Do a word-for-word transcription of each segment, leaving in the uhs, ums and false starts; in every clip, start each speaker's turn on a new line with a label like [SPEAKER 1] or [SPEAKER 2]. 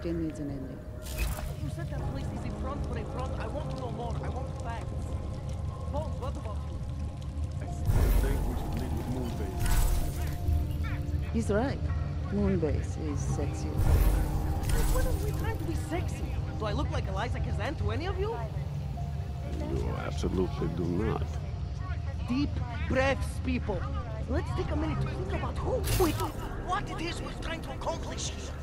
[SPEAKER 1] still needs an ending.
[SPEAKER 2] You said that place is in front for a front. I want to know more. I want facts. Paul, what about you?
[SPEAKER 3] I think we should lead with Moonbase.
[SPEAKER 1] He's right. Moonbase is sexy.
[SPEAKER 2] When are we trying to be sexy? Do I look like Eliza Kazan to any of you?
[SPEAKER 3] You absolutely do not.
[SPEAKER 2] Deep breaths, people. Let's take a minute to think about who we do, what it is we're trying to accomplish here.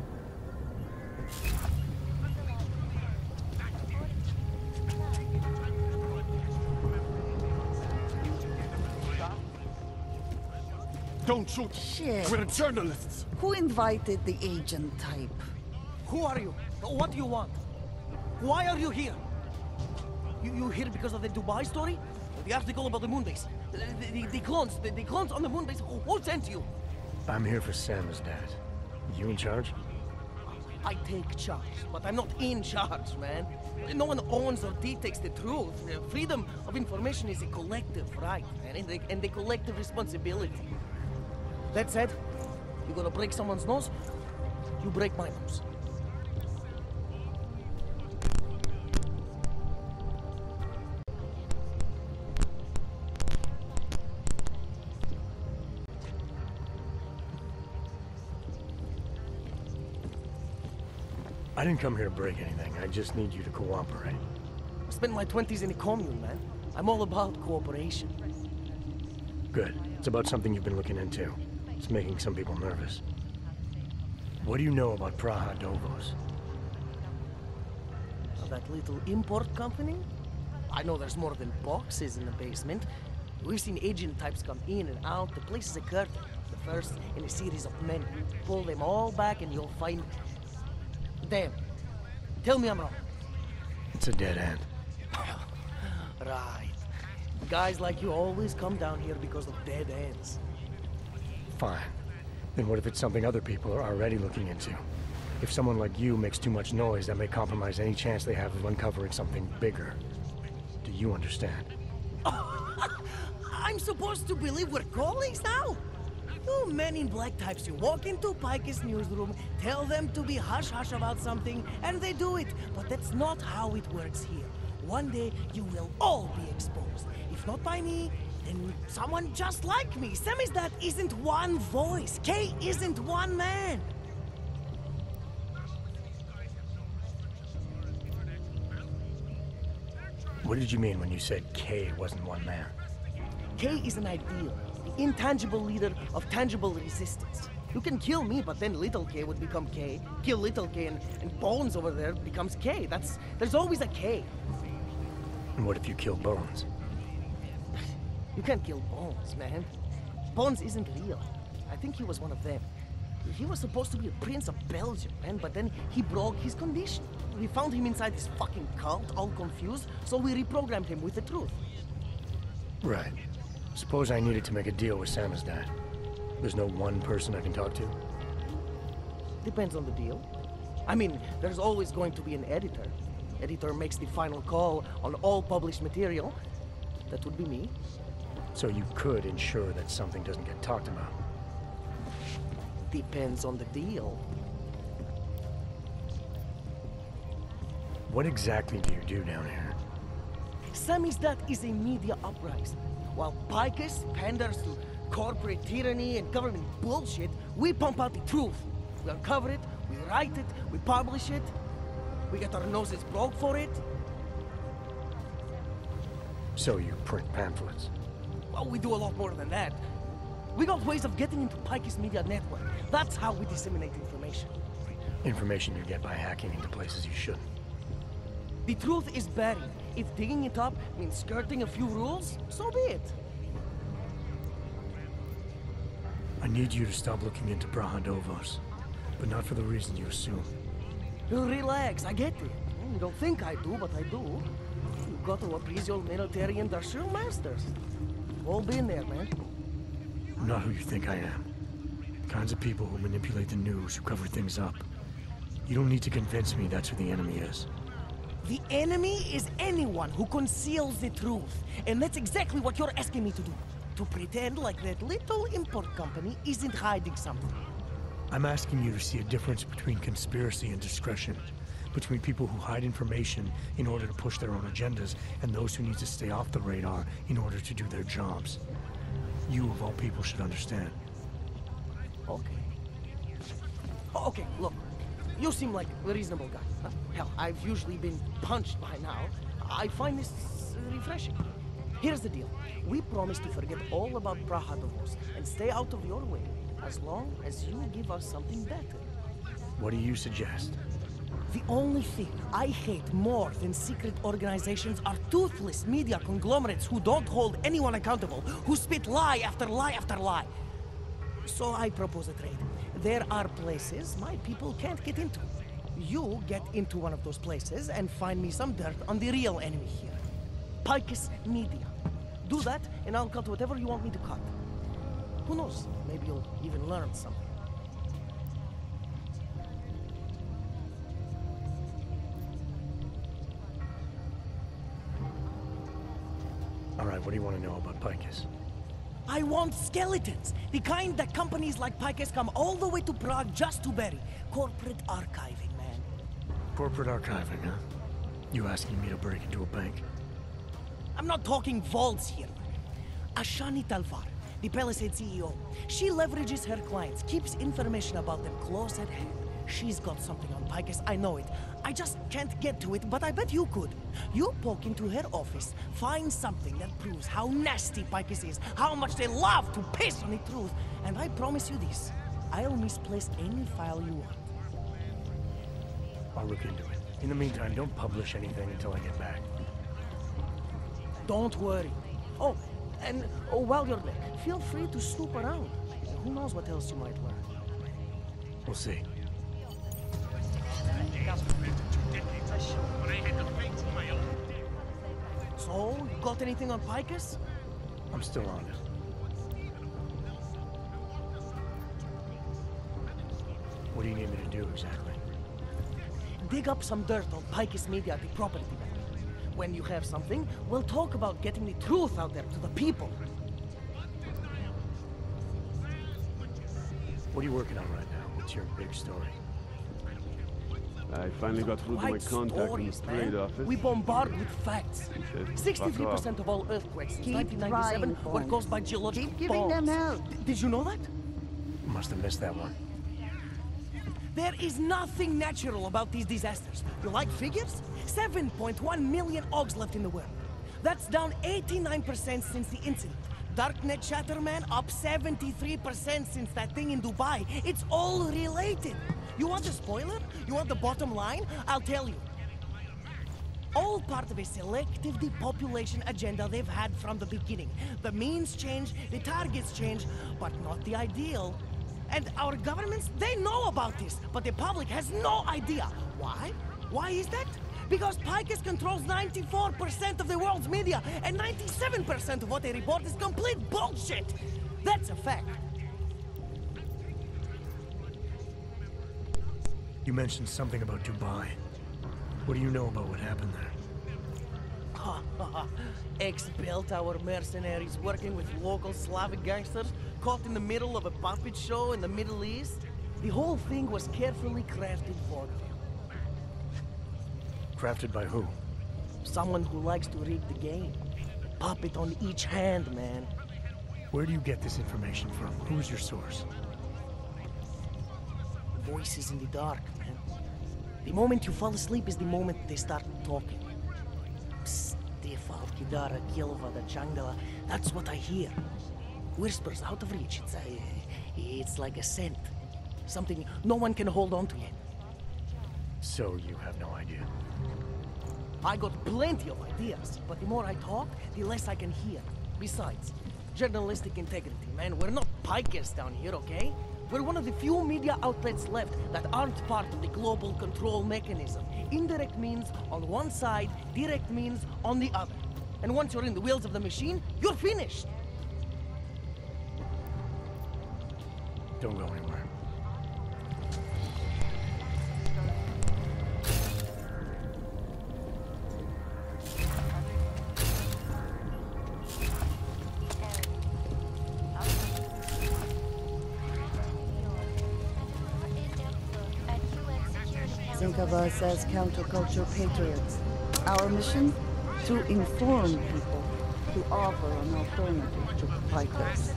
[SPEAKER 3] Don't shoot!
[SPEAKER 1] Shit.
[SPEAKER 3] We're journalists!
[SPEAKER 1] Who invited the agent type?
[SPEAKER 2] Who are you? What do you want? Why are you here? You you here because of the Dubai story? The article about the moonbase? The, the, the clones, the, the clones on the moonbase? Who, who sent you?
[SPEAKER 4] I'm here for Sam's dad. You in charge?
[SPEAKER 2] I take charge, but I'm not in charge, man. No one owns or dictates the truth. Freedom of information is a collective right, man, and a, and a collective responsibility. That said, you're gonna break someone's nose, you break my nose.
[SPEAKER 4] I didn't come here to break anything. I just need you to cooperate.
[SPEAKER 2] I spent my twenties in a commune, man. I'm all about cooperation.
[SPEAKER 4] Good. It's about something you've been looking into. It's making some people nervous. What do you know about Praha Dovos?
[SPEAKER 2] That little import company? I know there's more than boxes in the basement. We've seen agent types come in and out. The place is a curtain. The first in a series of men. Pull them all back and you'll find... Damn. Tell me I'm wrong.
[SPEAKER 4] It's a dead end.
[SPEAKER 2] Right. Guys like you always come down here because of dead ends.
[SPEAKER 4] Fine. Then what if it's something other people are already looking into? If someone like you makes too much noise, that may compromise any chance they have of uncovering something bigger. Do you understand?
[SPEAKER 2] I'm supposed to believe we're colleagues now? You men in black types, you walk into Pike's newsroom, tell them to be hush-hush about something, and they do it. But that's not how it works here. One day, you will all be exposed. If not by me, then someone just like me. Samizdat isn't one voice. K isn't one man.
[SPEAKER 4] What did you mean when you said K wasn't one man?
[SPEAKER 2] K is an ideal, the intangible leader of tangible resistance. You can kill me, but then little K would become K. Kill little K and, and Bones over there becomes K. That's... there's always a K.
[SPEAKER 4] And what if you kill Bones?
[SPEAKER 2] You can't kill Bones, man. Bones isn't real. I think he was one of them. He was supposed to be a prince of Belgium, man, but then he broke his condition. We found him inside this fucking cult, all confused, so we reprogrammed him with the truth.
[SPEAKER 4] Right. Suppose I needed to make a deal with Samizdat. There's no one person I can talk to?
[SPEAKER 2] Depends on the deal. I mean, there's always going to be an editor. Editor makes the final call on all published material. That would be me.
[SPEAKER 4] So you could ensure that something doesn't get talked about?
[SPEAKER 2] Depends on the deal.
[SPEAKER 4] What exactly do you do down here?
[SPEAKER 2] Samizdat is a media uprising. While Picus panders to corporate tyranny and government bullshit, we pump out the truth. We uncover it, we write it, we publish it. We get our noses broke for it.
[SPEAKER 4] So you print pamphlets?
[SPEAKER 2] Well, we do a lot more than that. We got ways of getting into Pike's media network. That's how we disseminate information.
[SPEAKER 4] Information you get by hacking into places you shouldn't.
[SPEAKER 2] The truth is buried. If digging it up means skirting a few rules, so be it.
[SPEAKER 4] I need you to stop looking into Praha Dovos, but not for the reason you assume.
[SPEAKER 2] Relax, I get it. You don't think I do, but I do. You got to appease your military industrial masters. All been there, man.
[SPEAKER 4] I'm not who you think I am. The kinds of people who manipulate the news, who cover things up. You don't need to convince me that's who the enemy is.
[SPEAKER 2] The enemy is anyone who conceals the truth. And that's exactly what you're asking me to do. To pretend like that little import company isn't hiding something.
[SPEAKER 4] I'm asking you to see a difference between conspiracy and discretion. Between people who hide information in order to push their own agendas and those who need to stay off the radar in order to do their jobs. You, of all people, should understand.
[SPEAKER 2] Okay. Okay, look. You seem like a reasonable guy. Huh? Hell, I've usually been punched by now. I find this uh, refreshing. Here's the deal. We promise to forget all about Praha Davos and stay out of your way, as long as you give us something better.
[SPEAKER 4] What do you suggest?
[SPEAKER 2] The only thing I hate more than secret organizations are toothless media conglomerates who don't hold anyone accountable, who spit lie after lie after lie. So I propose a trade. There are places my people can't get into. You get into one of those places and find me some dirt on the real enemy here. Picus Media. Do that, and I'll cut whatever you want me to cut. Who knows? Maybe you'll even learn something.
[SPEAKER 4] All right, what do you want to know about Picus?
[SPEAKER 2] I want skeletons! The kind that companies like Picus come all the way to Prague just to bury. Corporate archiving, man.
[SPEAKER 4] Corporate archiving, huh? You asking me to break into a bank?
[SPEAKER 2] I'm not talking vaults here. Ashani Talvar, the Palisade C E O. She leverages her clients, keeps information about them close at hand. She's got something on Picus, I know it. I just can't get to it, but I bet you could. You poke into her office, find something that proves how nasty Picus is, how much they love to piss on the truth, and I promise you this, I'll misplace any file you want.
[SPEAKER 4] I'll look into it. In the meantime, don't publish anything until I get back.
[SPEAKER 2] Don't worry. Oh, and oh, while you're there, feel free to snoop around. Who knows what else you might learn.
[SPEAKER 4] We'll see.
[SPEAKER 2] So, you got anything on Picus?
[SPEAKER 4] I'm still on it. What do you need me to do exactly?
[SPEAKER 2] Dig up some dirt on Picus Media at the property value. When you have something, we'll talk about getting the truth out there to the people.
[SPEAKER 4] What are you working on right now? What's your big story?
[SPEAKER 3] I finally got through to my
[SPEAKER 2] Quite
[SPEAKER 3] contact
[SPEAKER 2] stories,
[SPEAKER 3] in the trade
[SPEAKER 2] man.
[SPEAKER 3] office.
[SPEAKER 2] We bombard with facts.
[SPEAKER 3] He said,
[SPEAKER 2] sixty-three
[SPEAKER 3] "Fuck
[SPEAKER 2] percent
[SPEAKER 3] off."
[SPEAKER 2] of all earthquakes since
[SPEAKER 1] Keep
[SPEAKER 2] nineteen ninety-seven
[SPEAKER 1] trying,
[SPEAKER 2] were
[SPEAKER 1] Bond.
[SPEAKER 2] caused by geological
[SPEAKER 1] Keep giving
[SPEAKER 2] bombs.
[SPEAKER 1] them hell.
[SPEAKER 2] D- Did you know that?
[SPEAKER 4] Must have missed that one.
[SPEAKER 2] There is nothing natural about these disasters. You like figures? seven point one million ogs left in the world. That's down eighty-nine percent since the incident. Darknet chatter, man, up seventy-three percent since that thing in Dubai. It's all related. You want a spoiler? You want the bottom line? I'll tell you. All part of a selective depopulation agenda they've had from the beginning. The means change, the targets change, but not the ideal. And our governments, they know about this, but the public has no idea. Why? Why is that? Because Picus controls ninety-four percent of the world's media, and ninety-seven percent of what they report is complete bullshit. That's a fact.
[SPEAKER 4] You mentioned something about Dubai. What do you know about what happened there?
[SPEAKER 2] Ex-built our mercenaries working with local Slavic gangsters caught in the middle of a puppet show in the Middle East. The whole thing was carefully crafted for them.
[SPEAKER 4] Crafted by who?
[SPEAKER 2] Someone who likes to rig the game. Puppet on each hand, man.
[SPEAKER 4] Where do you get this information from? Who's your source?
[SPEAKER 2] Voices in the dark, man. The moment you fall asleep is the moment they start talking. Stifa, Kidara, Kielva, Changala. That's what I hear. Whispers out of reach. It's, a, it's like a scent. Something no one can hold on to yet.
[SPEAKER 4] So you have no idea.
[SPEAKER 2] I got plenty of ideas, but the more I talk, the less I can hear. Besides, journalistic integrity, man. We're not Picus down here, okay? We're one of the few media outlets left that aren't part of the global control mechanism. Indirect means on one side, direct means on the other. And once you're in the wheels of the machine, you're finished.
[SPEAKER 4] Don't go anywhere.
[SPEAKER 1] of us as counterculture patriots. Our mission? To inform people, to offer an alternative to fighters.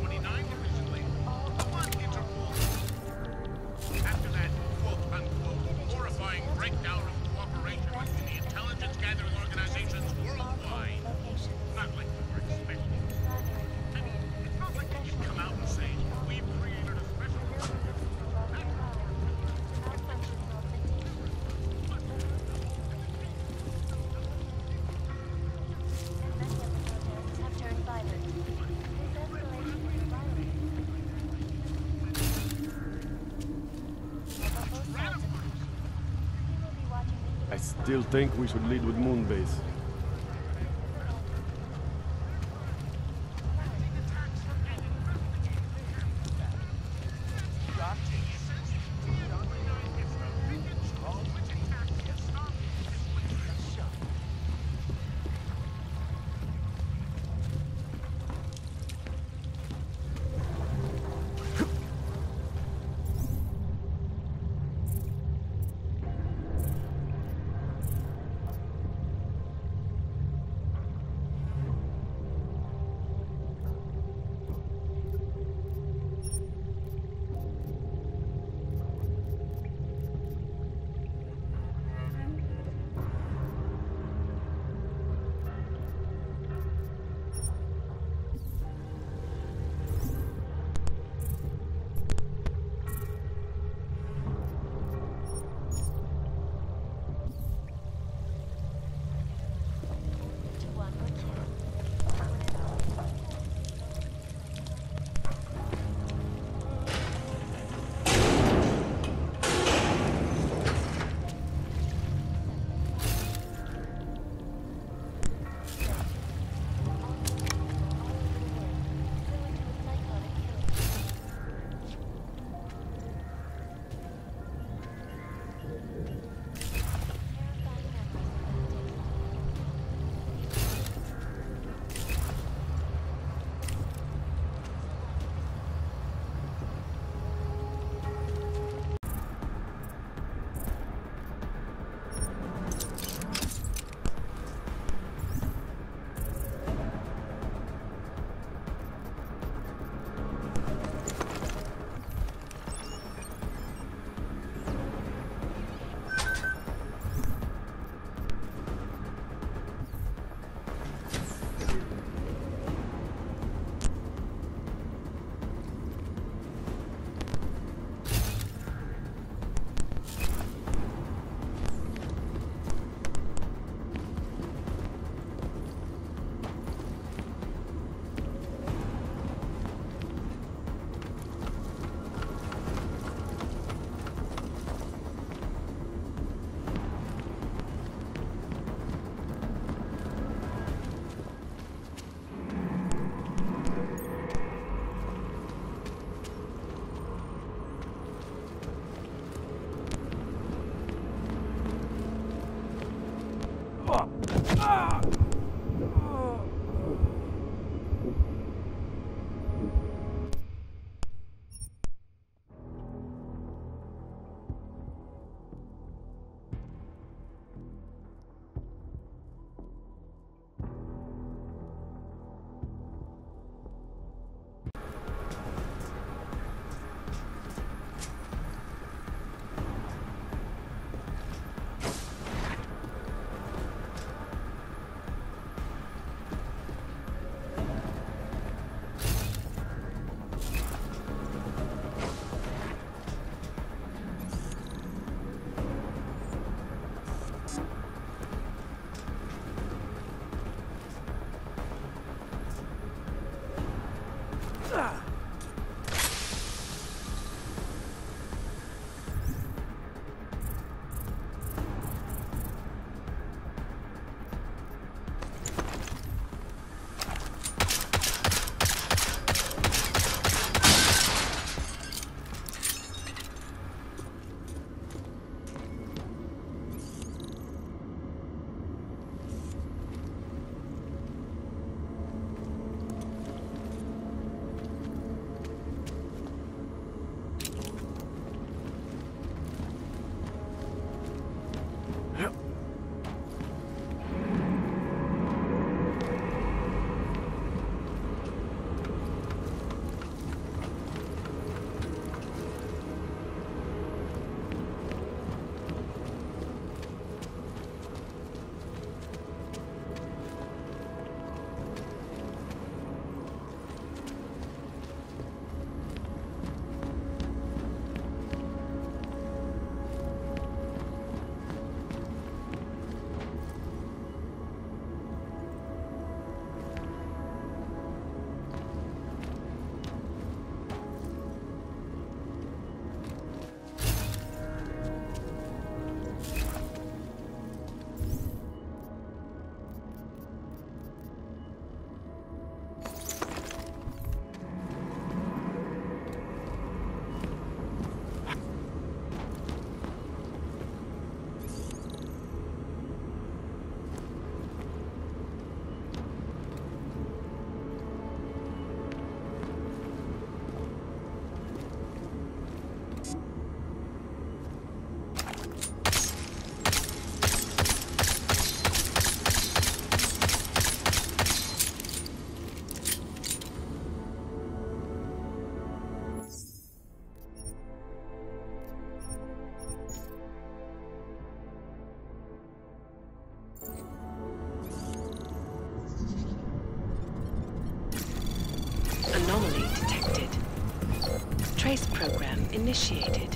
[SPEAKER 5] After that quote-unquote horrifying breakdown of cooperation between the intelligence gathering organizations worldwide, not like we were expecting. I mean, it's not like they could come out and say, we've created a special...
[SPEAKER 3] I still think we should lead with Moonbase.
[SPEAKER 6] Trace program initiated.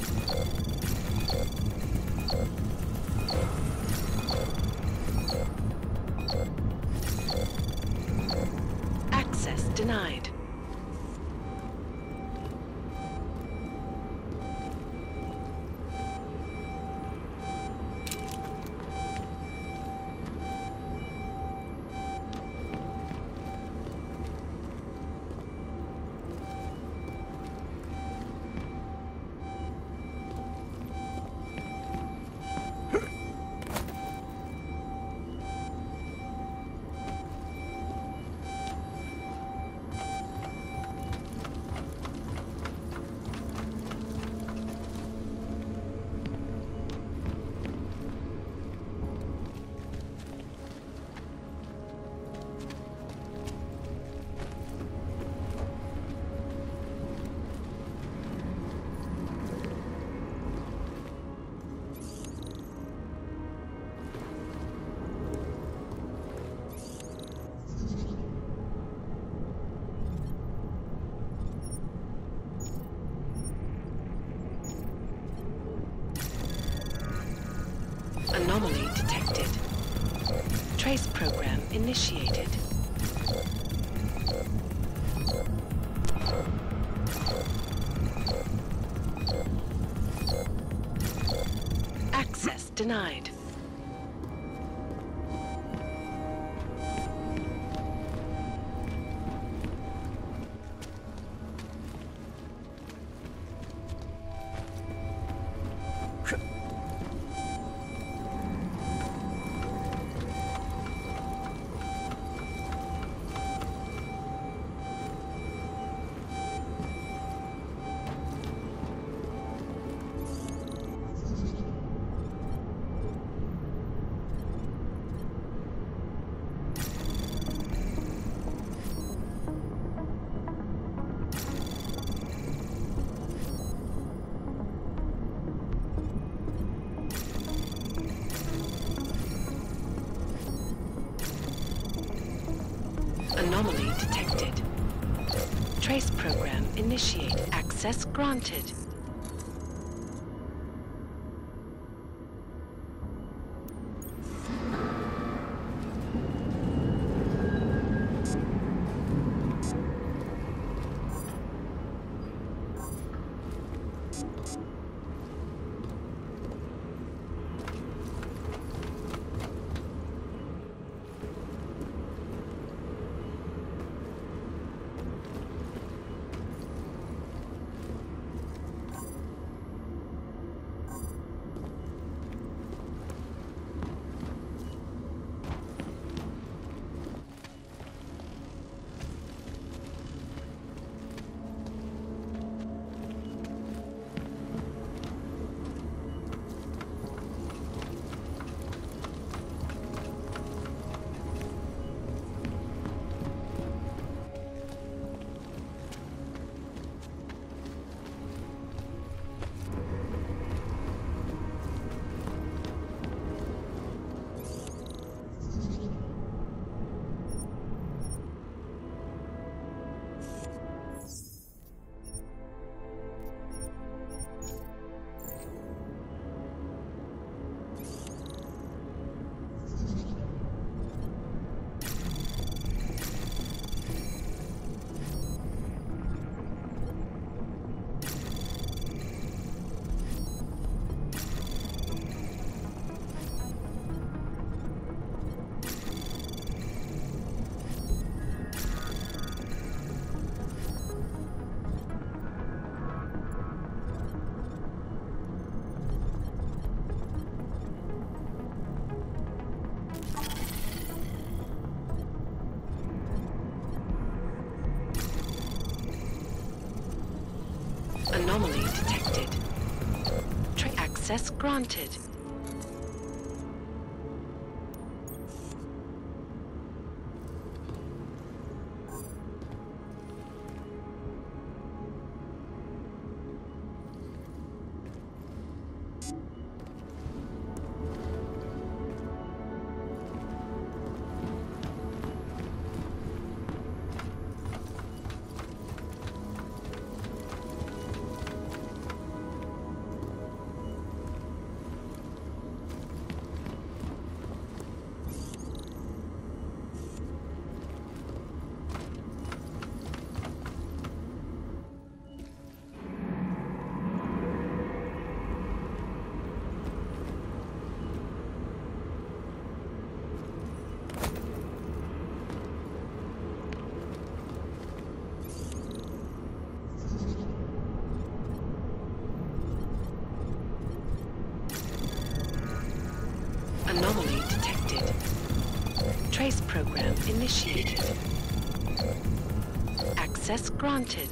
[SPEAKER 6] Access denied. Anomaly detected. Trace program initiated. Access denied. Anomaly detected. Trace program initiated. Access granted. Anomaly detected. Tra- access granted. Anomaly detected. Trace program initiated. Access granted.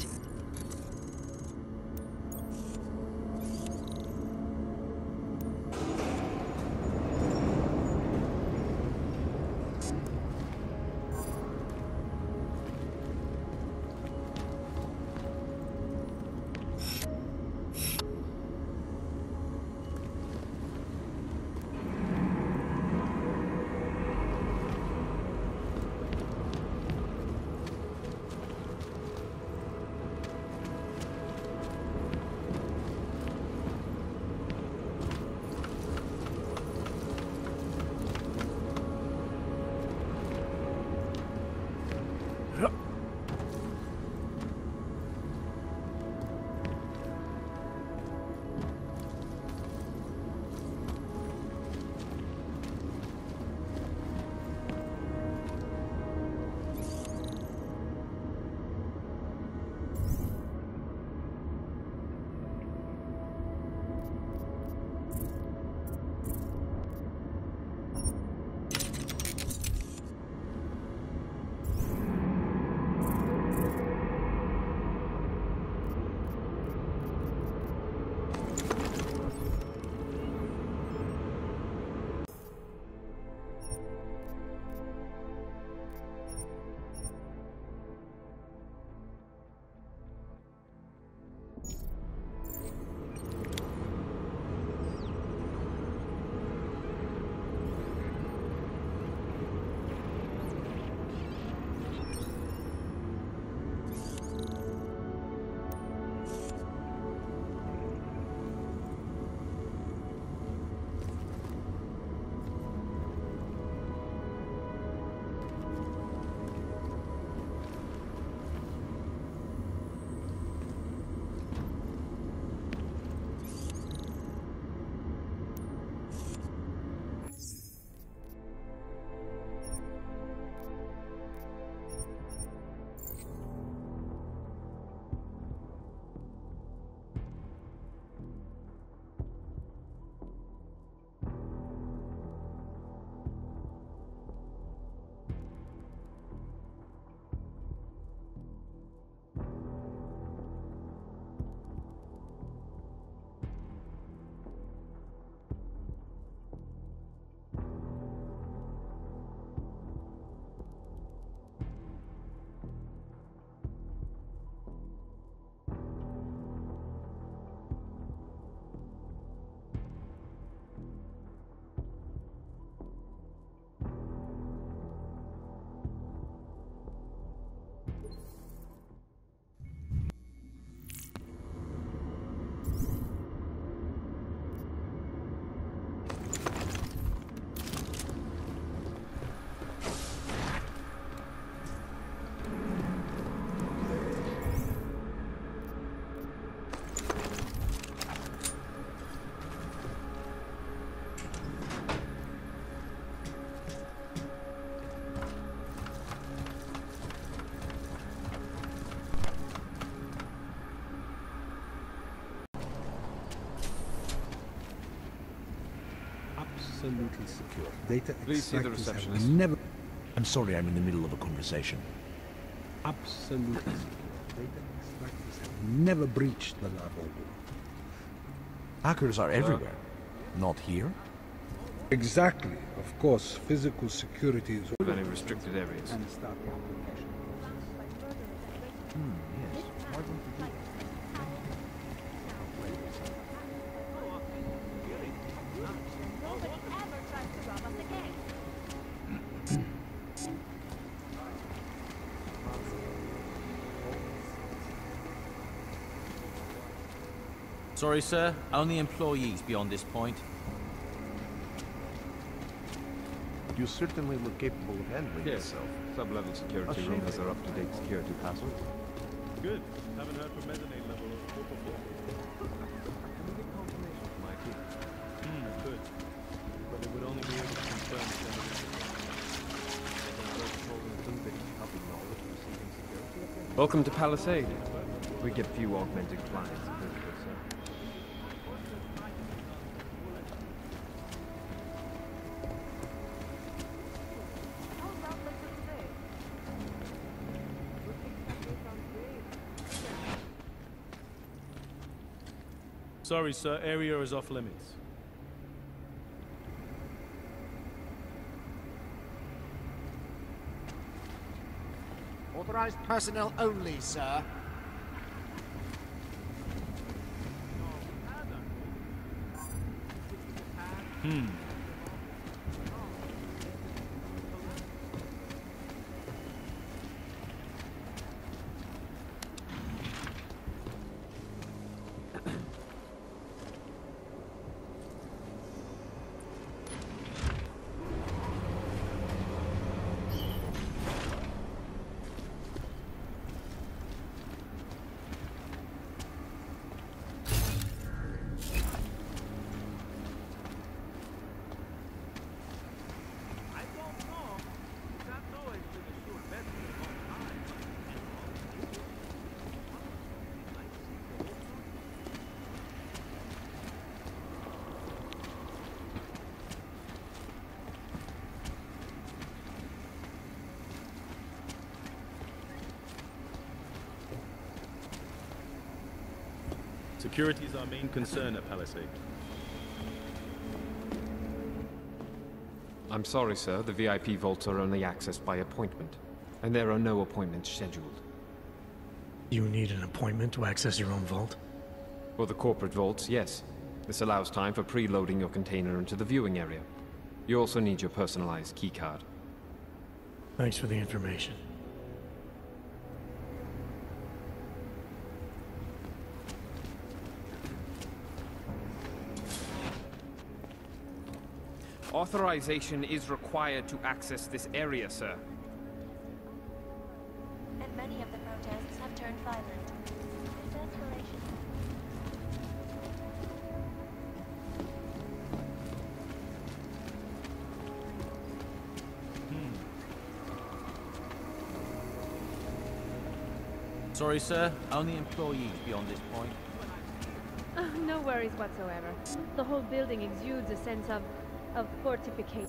[SPEAKER 7] Absolutely secure. Data
[SPEAKER 3] Please see the
[SPEAKER 7] extractors have
[SPEAKER 3] receptionist.
[SPEAKER 7] never.
[SPEAKER 8] I'm sorry, I'm in the middle of a conversation.
[SPEAKER 7] Absolutely secure. Data extractors have never breached the lava wall.
[SPEAKER 8] Hackers are everywhere. Not here?
[SPEAKER 7] Exactly. Of course, physical security is.
[SPEAKER 3] Any restricted areas.
[SPEAKER 7] And start the application.
[SPEAKER 8] Hmm, yes. Why don't we do that?
[SPEAKER 9] Sorry, sir. Only employees beyond this point.
[SPEAKER 3] You certainly look capable of handling
[SPEAKER 10] Yes.
[SPEAKER 3] yourself. Sub-level security
[SPEAKER 10] A
[SPEAKER 3] room
[SPEAKER 10] shame.
[SPEAKER 3] has their up-to-date security password.
[SPEAKER 10] Good. Haven't heard from mezzanine level or before.
[SPEAKER 3] Can we get confirmation from I T?
[SPEAKER 10] Hmm, good. But it would only be able to confirm some of the
[SPEAKER 3] Welcome to Palisade. We get few augmented clients.
[SPEAKER 10] Sorry, sir. Area is off limits.
[SPEAKER 11] Authorized personnel only, sir.
[SPEAKER 10] Hmm. Security is our main concern at Palisade.
[SPEAKER 12] I'm sorry, sir. The V I P vaults are only accessed by appointment, and there are no appointments scheduled.
[SPEAKER 4] You need an appointment to access your own vault?
[SPEAKER 12] For the corporate vaults, yes. This allows time for preloading your container into the viewing area. You also need your personalized keycard.
[SPEAKER 4] Thanks for the information.
[SPEAKER 12] Authorization is required to access this area, sir.
[SPEAKER 13] And many of the protests have turned violent. There's escalation.
[SPEAKER 9] Sorry, sir. Only employees beyond this point.
[SPEAKER 14] Oh, no worries whatsoever. The whole building exudes a sense of... of fortification.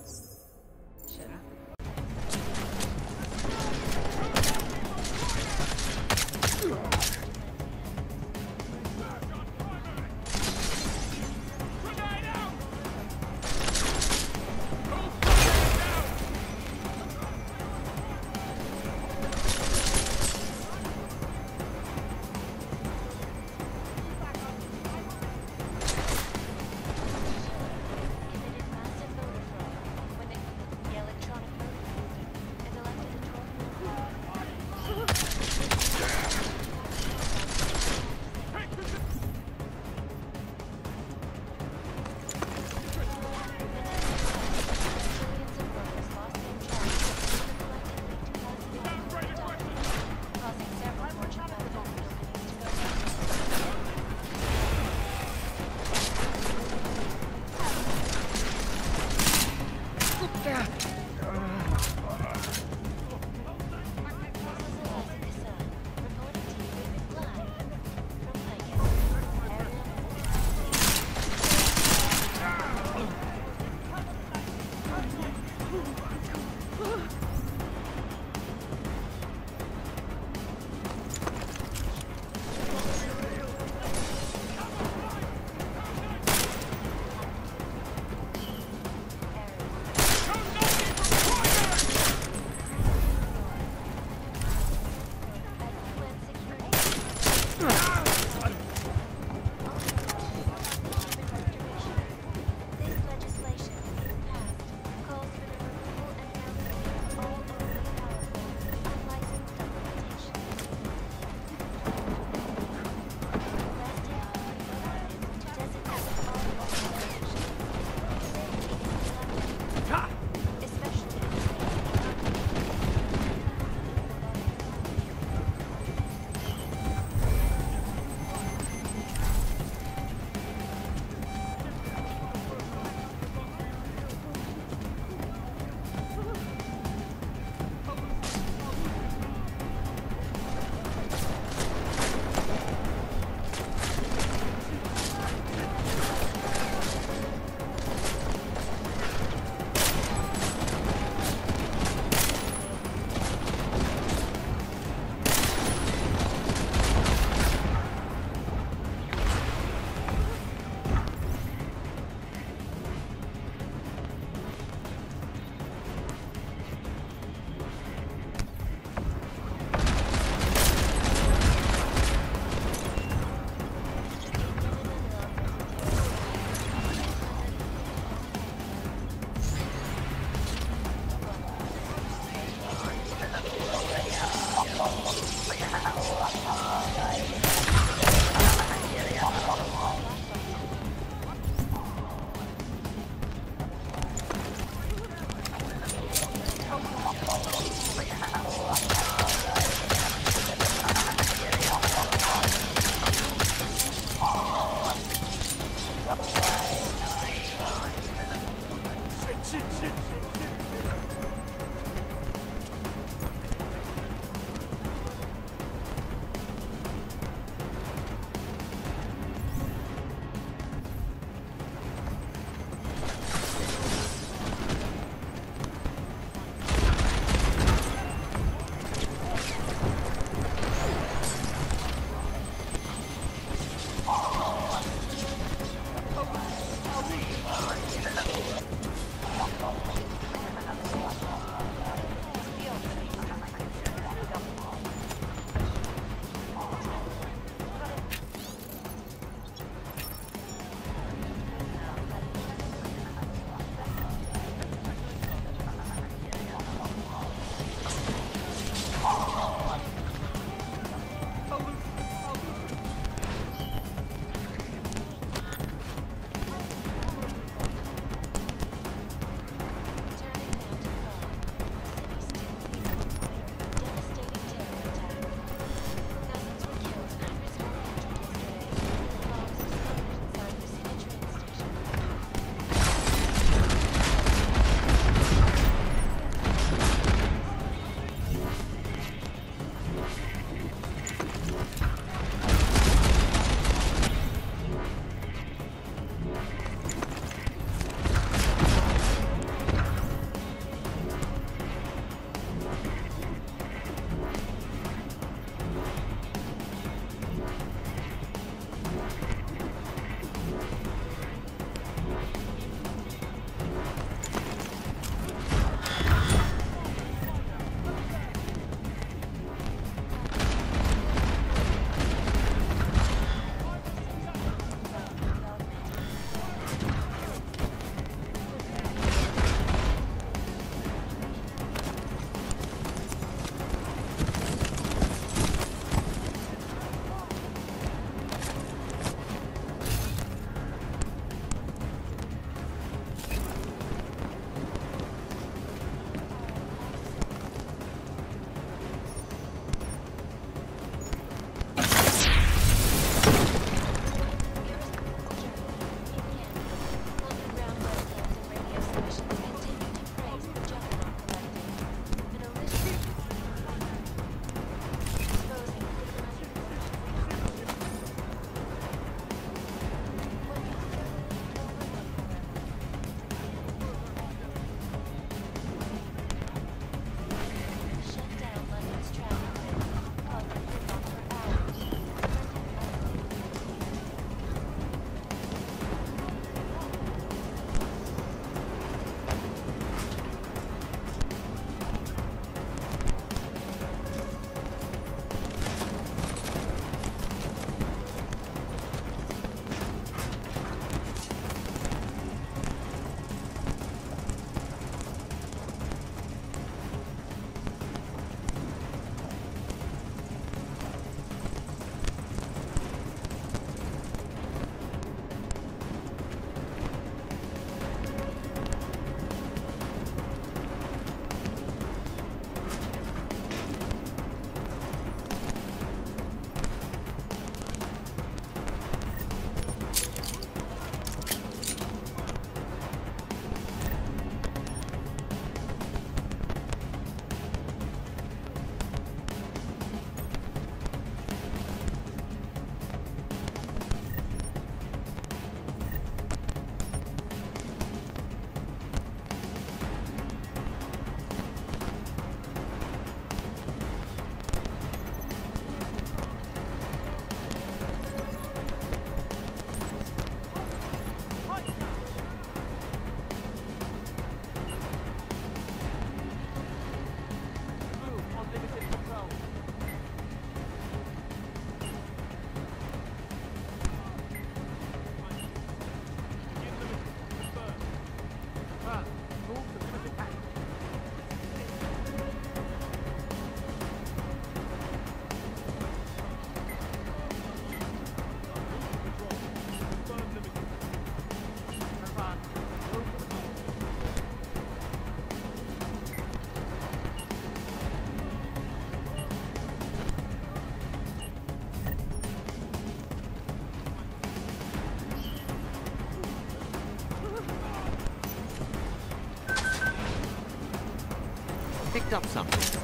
[SPEAKER 15] picked up something.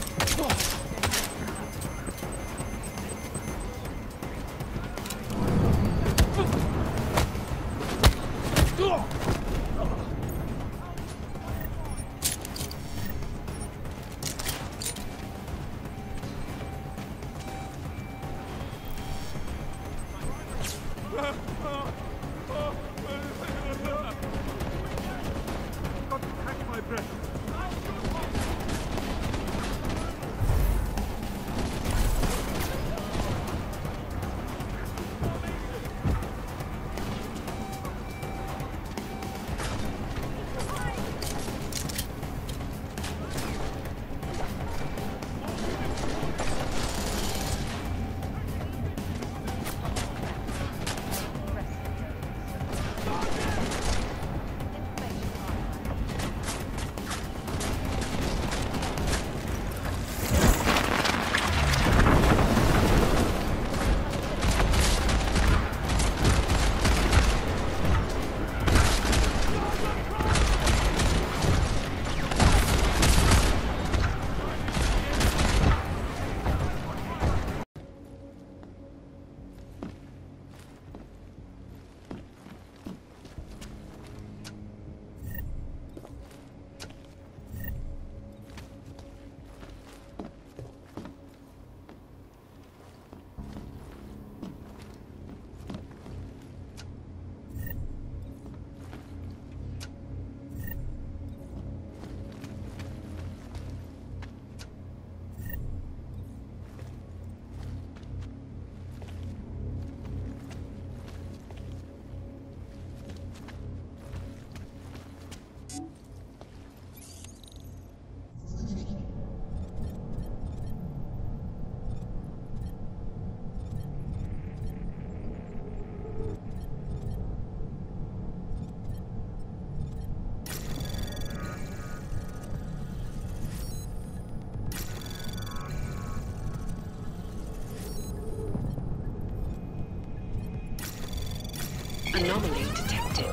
[SPEAKER 6] Anomaly detected.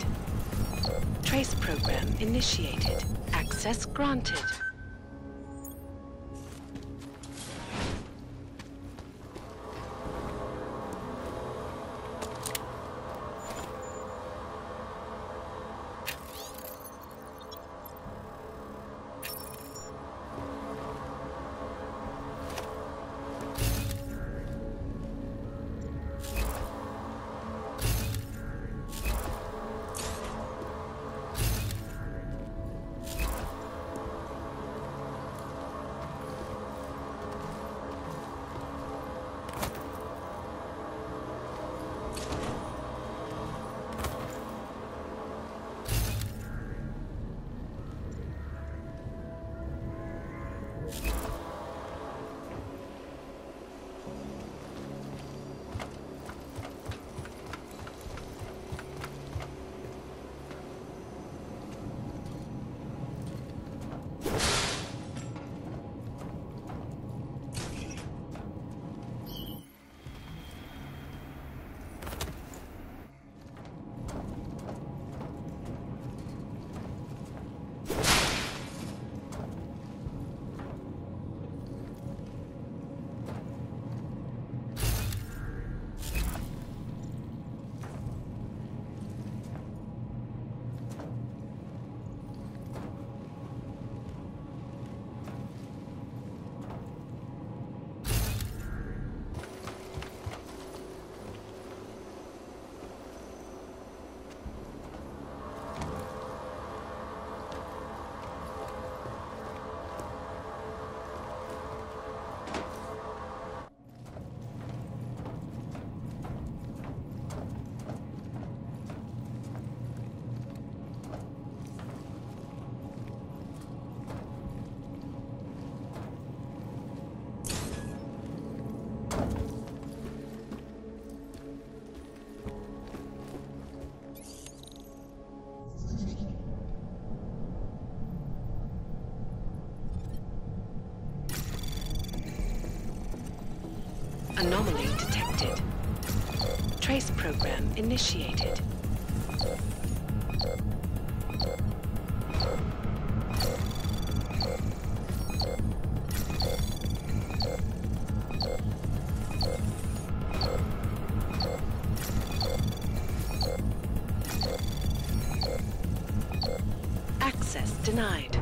[SPEAKER 6] Trace program initiated. Access granted. Anomaly detected. Trace program initiated. denied.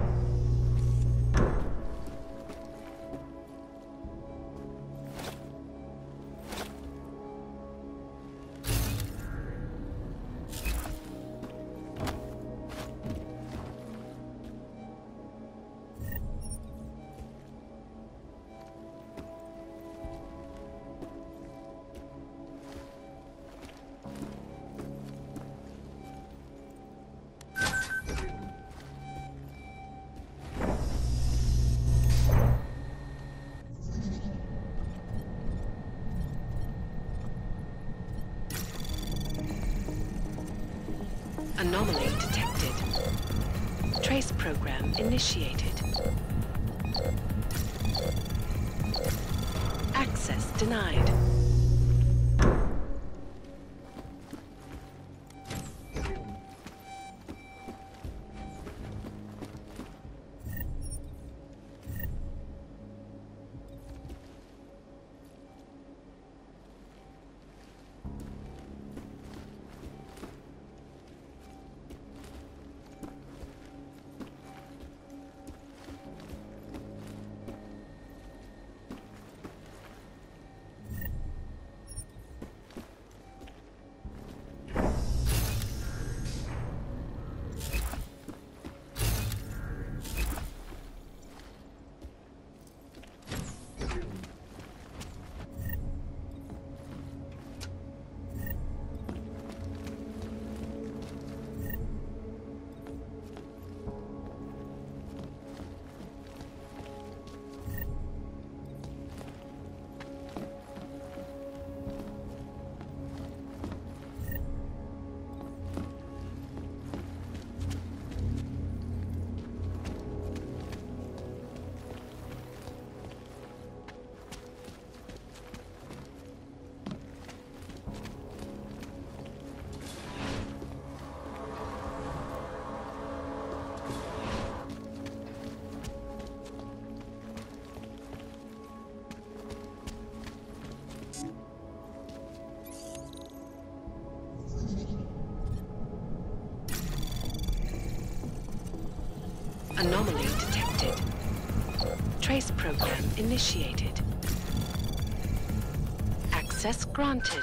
[SPEAKER 6] Anomaly detected. Trace program initiated. Access denied. Anomaly detected. Trace program initiated. Access granted.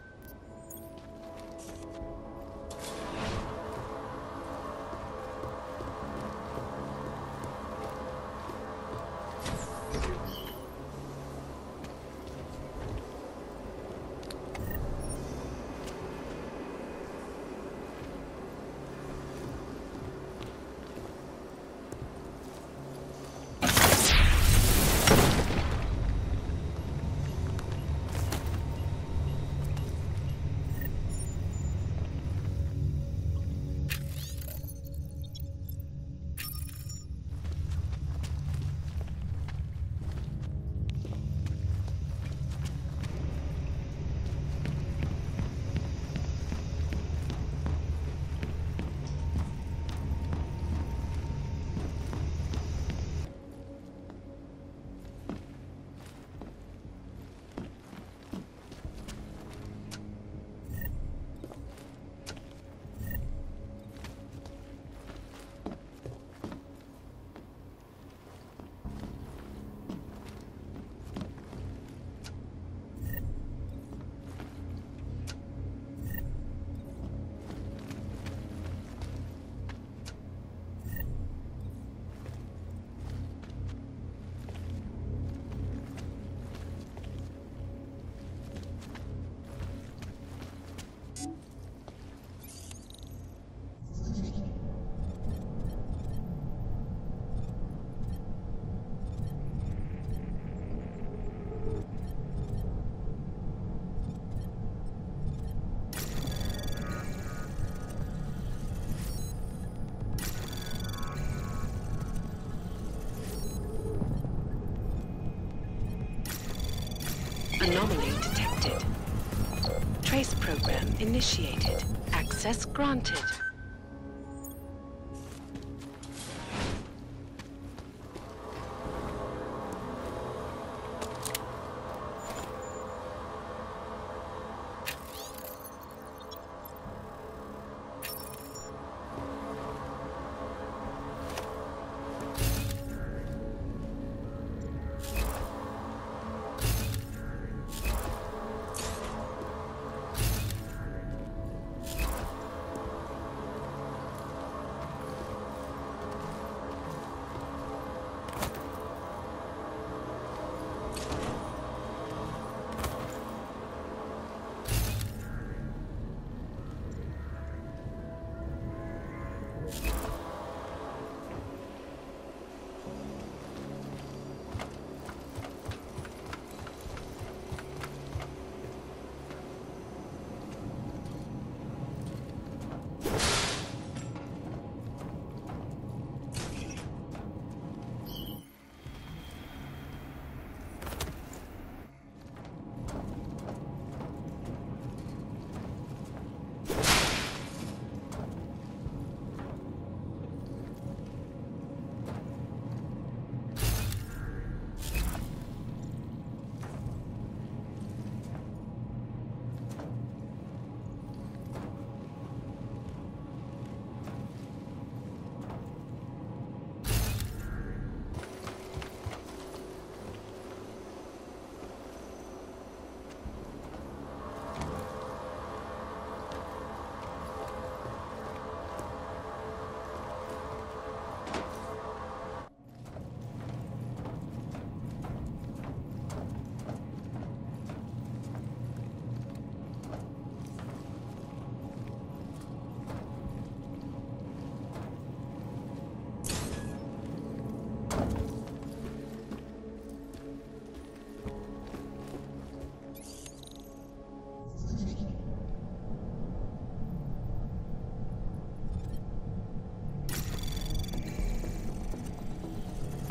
[SPEAKER 6] Anomaly detected. Trace program initiated. Access granted.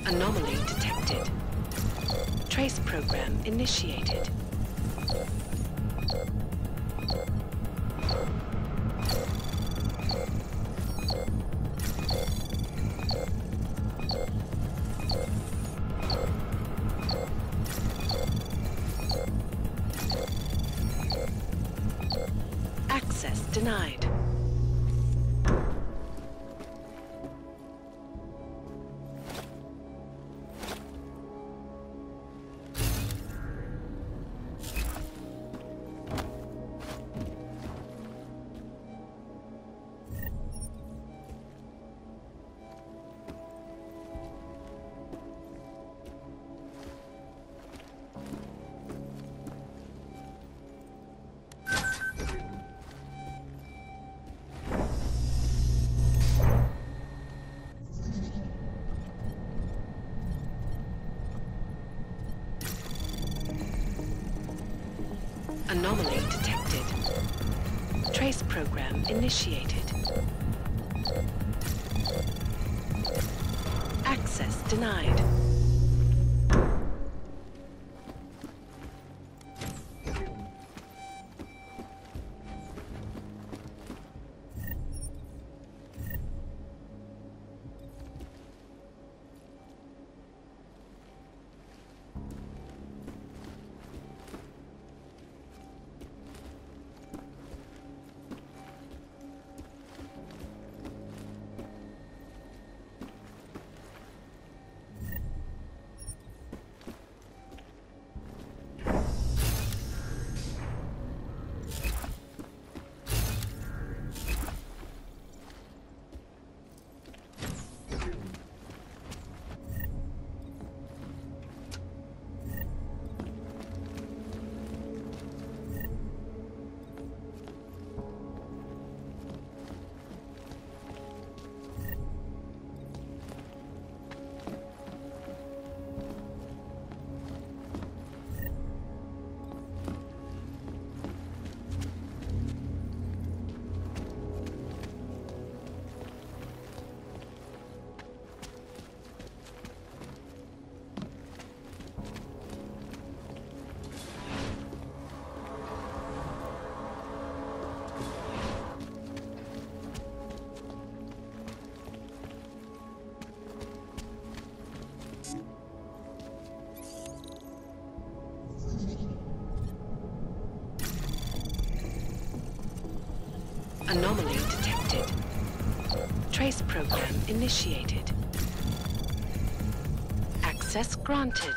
[SPEAKER 6] Anomaly detected. Trace program initiated. Access denied. Anomaly detected. Trace program initiated. Access denied. Anomaly detected. Trace program initiated. Access granted.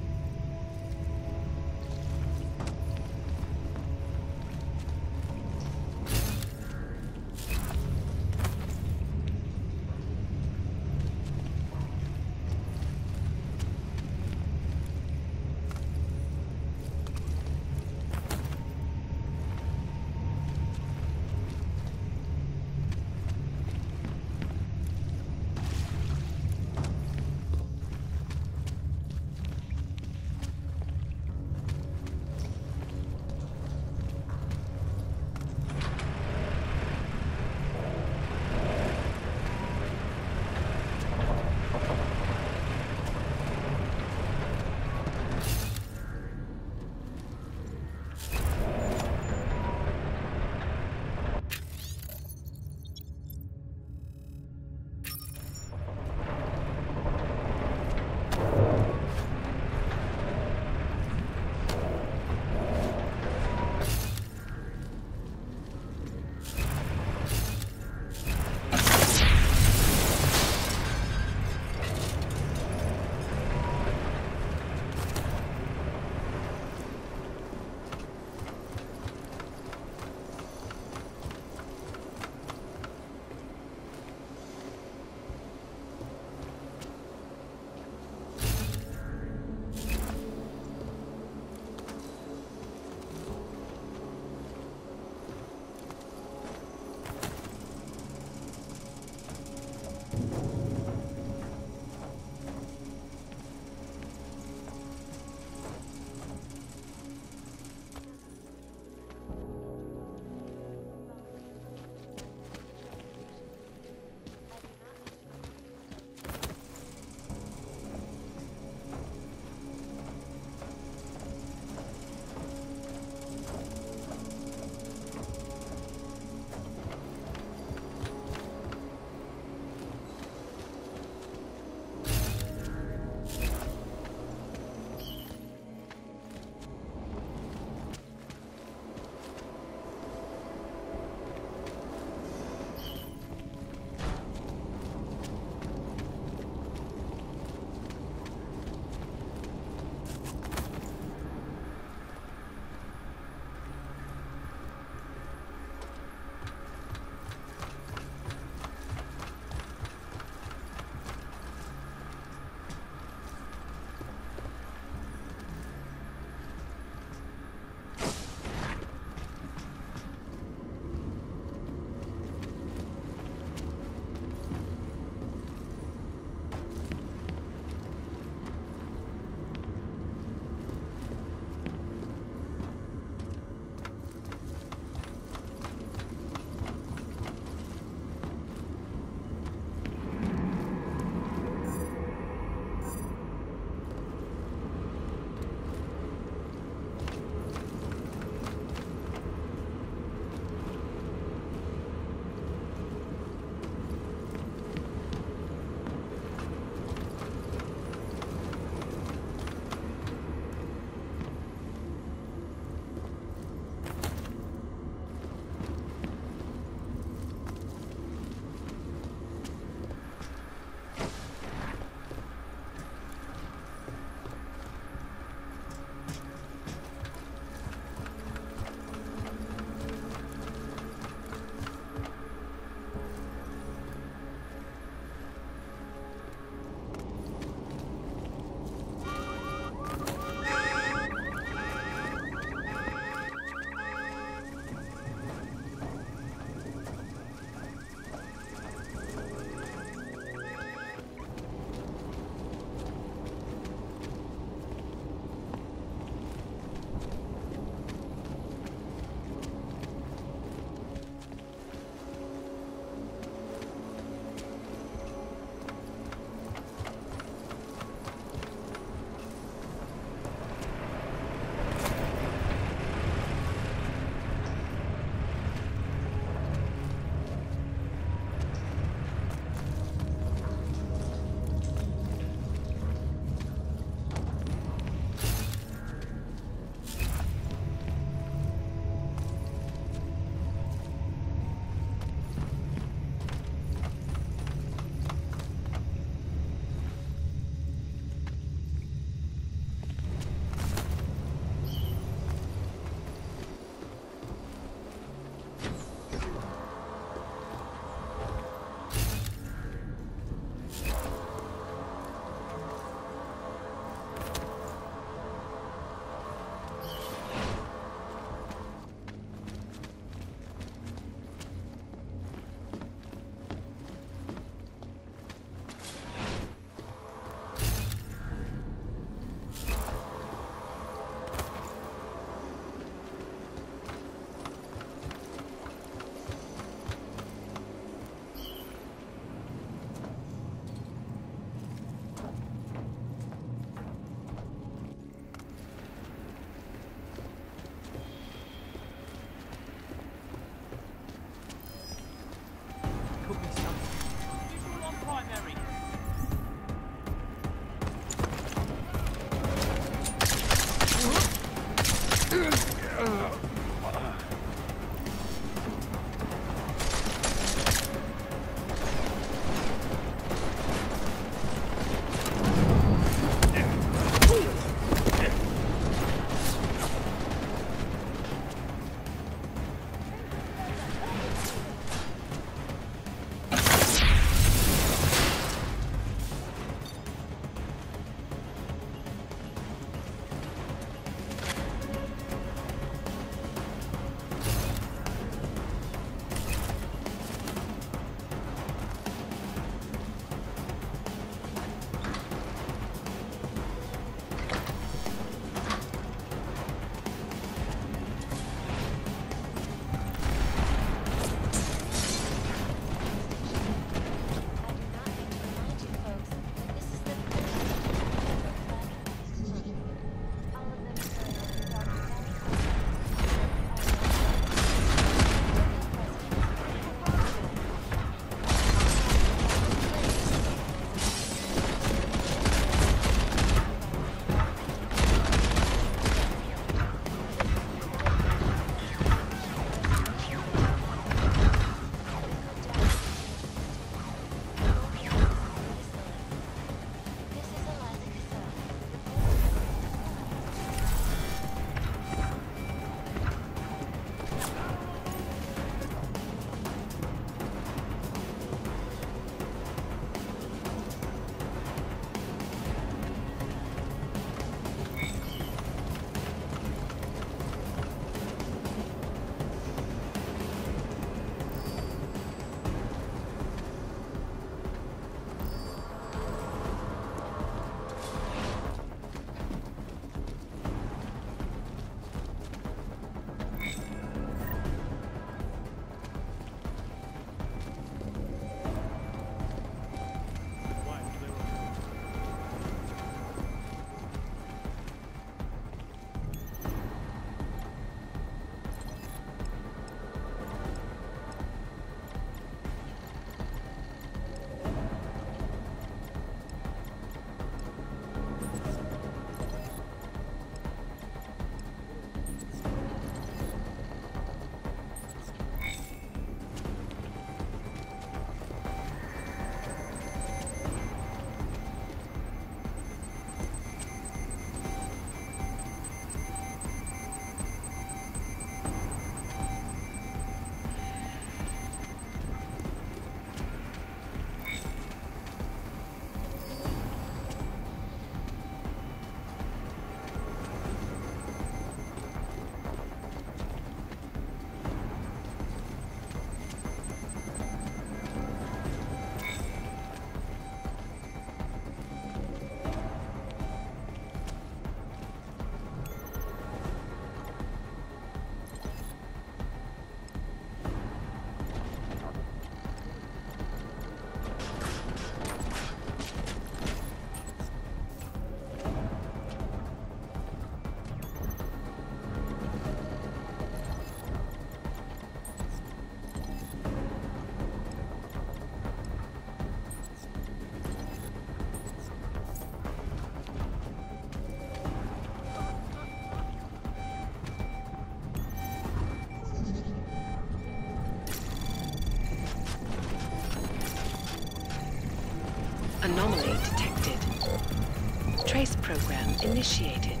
[SPEAKER 6] Anomaly detected. Trace program initiated.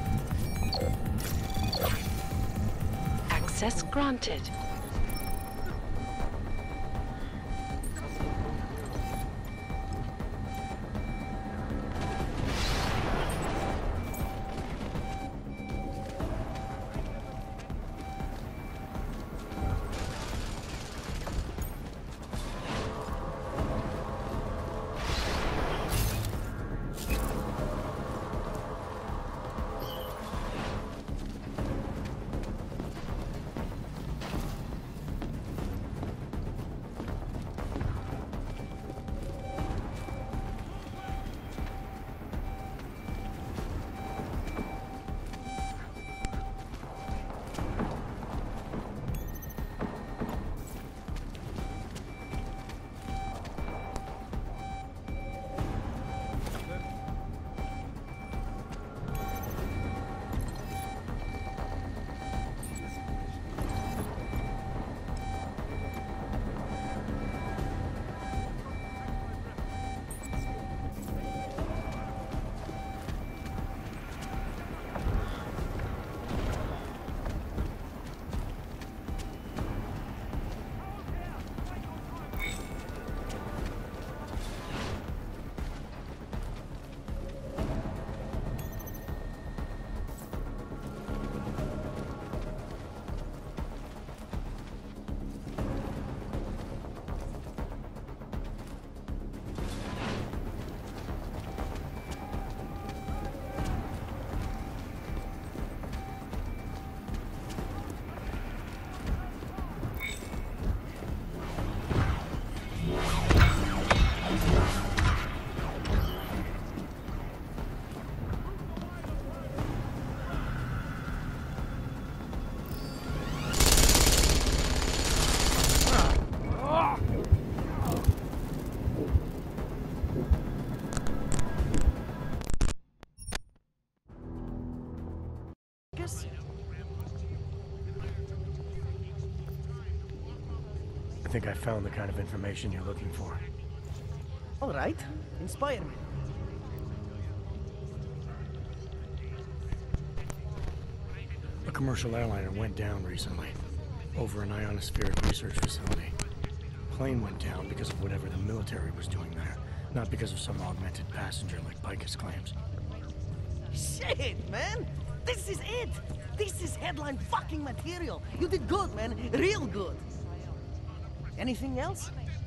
[SPEAKER 6] Access granted.
[SPEAKER 4] I think I found the kind of information you're looking for.
[SPEAKER 2] All right, inspire me.
[SPEAKER 4] A commercial airliner went down recently, over an ionospheric research facility. Plane went down because of whatever the military was doing there, not because of some augmented passenger like Picus claims.
[SPEAKER 2] Shit, man! This is it! This is headline fucking material! You did good, man! Real good! Anything else?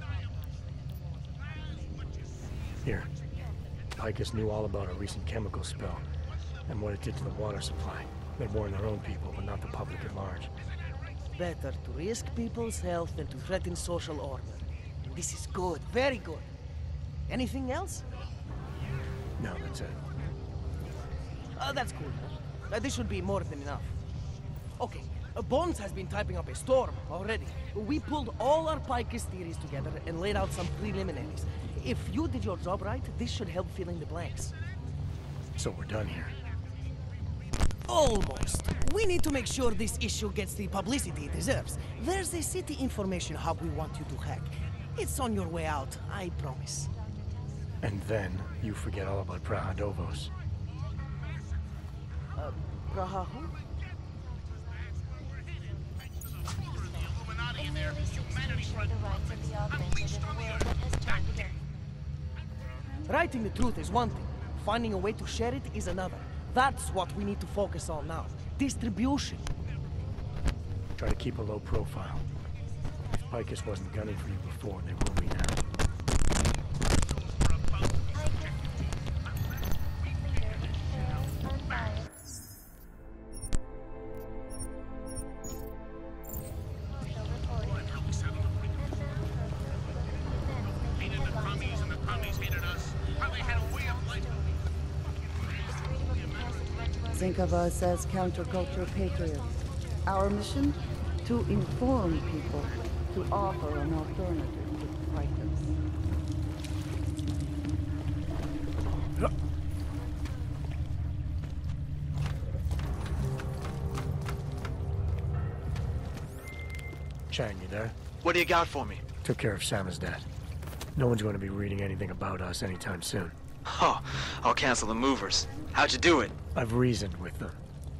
[SPEAKER 4] Here. Picus knew all about a recent chemical spill, and what it did to the water supply. They warned their own people, but not the public at large.
[SPEAKER 2] Better to risk people's health than to threaten social order. This is good, very good. Anything else?
[SPEAKER 4] No, that's it.
[SPEAKER 2] Uh, that's cool. Uh, this should be more than enough. Okay, uh, Bones has been typing up a storm already. We pulled all our Picus theories together and laid out some preliminaries. If you did your job right, this should help fill in the blanks.
[SPEAKER 4] So we're done here.
[SPEAKER 2] Almost. We need to make sure this issue gets the publicity it deserves. There's a city information hub we want you to hack. It's on your way out, I promise.
[SPEAKER 4] And then you forget all about Prahadovos.
[SPEAKER 2] Uh, Praha who?
[SPEAKER 13] It merely seeks to ensure the rights of the augmented in a world that has turned against.
[SPEAKER 2] Writing the truth is one thing. Finding a way to share it is another. That's what we need to focus on now. Distribution.
[SPEAKER 4] Try to keep a low profile. If Picus wasn't gunning for you before, they will be now.
[SPEAKER 1] Think of us as counterculture patriots. Our mission? To inform people, to offer an alternative to Picus.
[SPEAKER 4] Chang, you there?
[SPEAKER 15] What do you got for me?
[SPEAKER 4] Took care of Samizdat. No one's going to be reading anything about us anytime soon.
[SPEAKER 15] Oh, I'll cancel the movers. How'd you do it?
[SPEAKER 4] I've reasoned with them.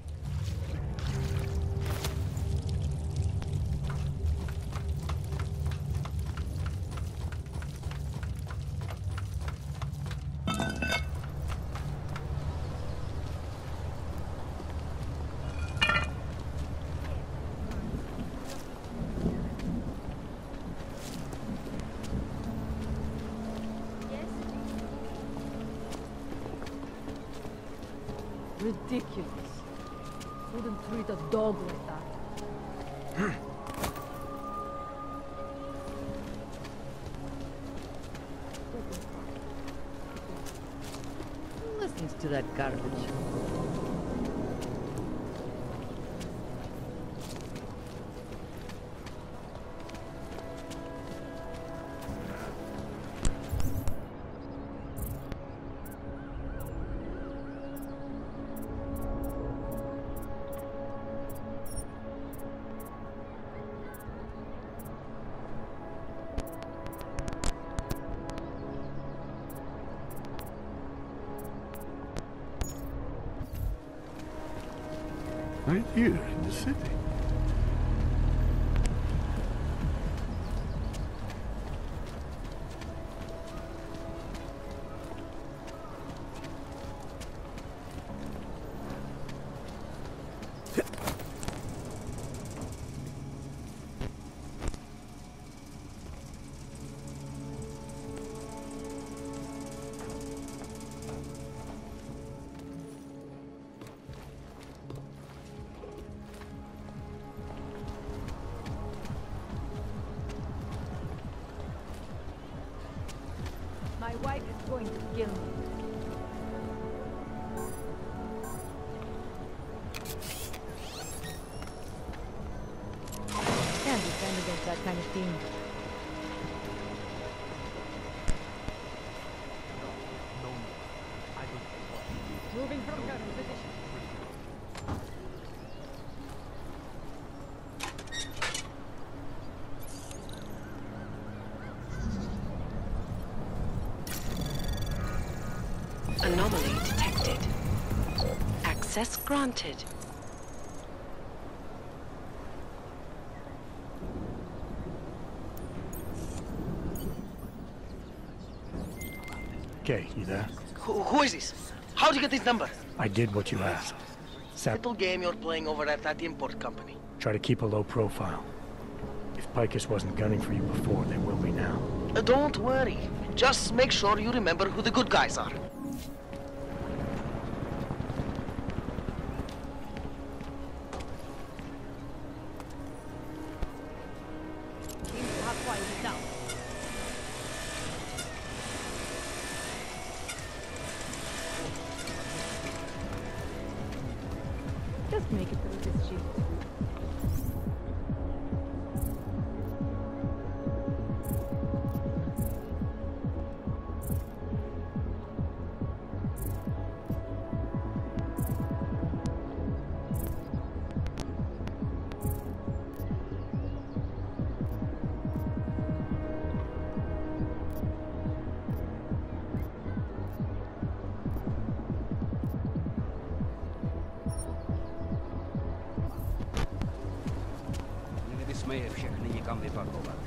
[SPEAKER 16] Ridiculous. Wouldn't treat a dog like that. Who listens to that garbage?
[SPEAKER 7] Right here in the city.
[SPEAKER 16] My wife is going to kill me. Can't defend against that kind of thing. Moving from current position.
[SPEAKER 6] Anomaly detected. Access granted.
[SPEAKER 4] Okay, you there?
[SPEAKER 2] Who, who is this? How'd you get this number?
[SPEAKER 4] I did what you asked. Sap,
[SPEAKER 2] Little game you're playing over at that import company.
[SPEAKER 4] try to keep a low profile. If Picus wasn't gunning for you before, they will be now.
[SPEAKER 2] Uh, don't worry. Just make sure you remember who the good guys are.
[SPEAKER 16] Seems to have quieted down. Just make it through this shift.
[SPEAKER 17] Jsme všechny nikam vypakovat.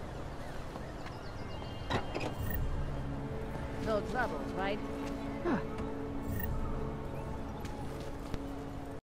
[SPEAKER 16] No trouble, right?
[SPEAKER 4] Huh.